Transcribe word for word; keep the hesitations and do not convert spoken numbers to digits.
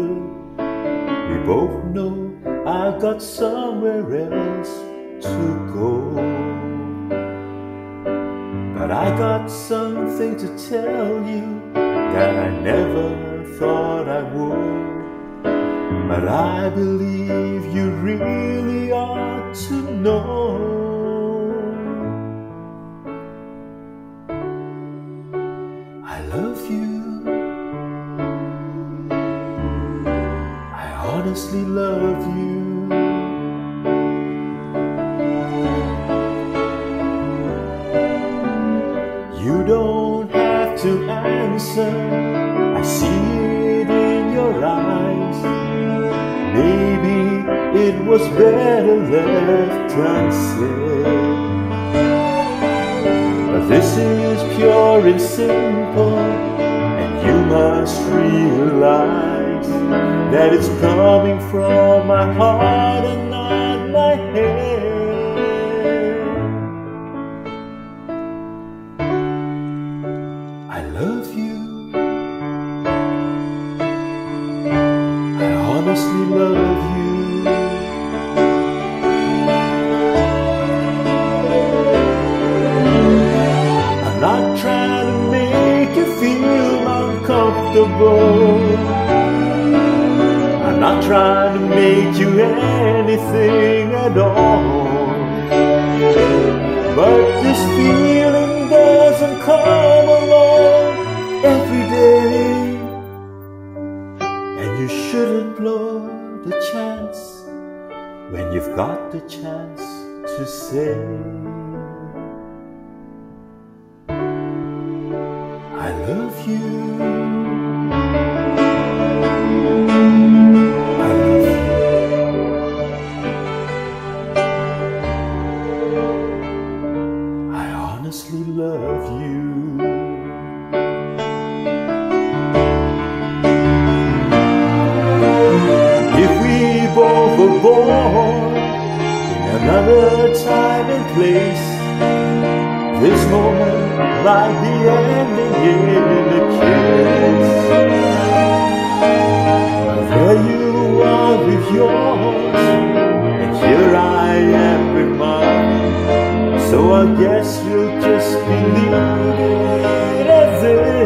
We both know I've got somewhere else to go. But I got something to tell you that I never thought I would. But I believe you really ought to know. I love you. I honestly love you. You don't have to answer, I see it in your eyes. Maybe it was better left unsaid. But this is pure and simple, and you must realize that it's coming from my heart and not my head. I love you. I honestly love you. I'm not trying to make you feel uncomfortable. I'm not trying to make you anything at all. But this feeling doesn't come along every day, and you shouldn't blow the chance when you've got the chance to say I love you. I love you. I honestly love you. If we both were born in another time and place, this moment might be ending in a kiss. But there you are with yours, and here I am with mine. So I guess we'll just be leaving it as it